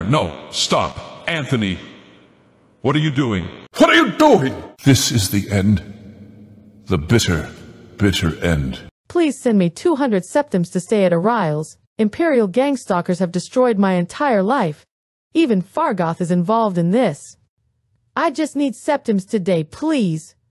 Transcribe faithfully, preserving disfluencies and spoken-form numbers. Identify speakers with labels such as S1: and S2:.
S1: No, stop. Anthony, what are you doing?
S2: What are you doing?
S1: This is the end. The bitter, bitter end.
S3: Please send me two hundred septims to stay at Ariel's. Imperial gangstalkers have destroyed my entire life. Even Fargoth is involved in this. I just need septims today, please.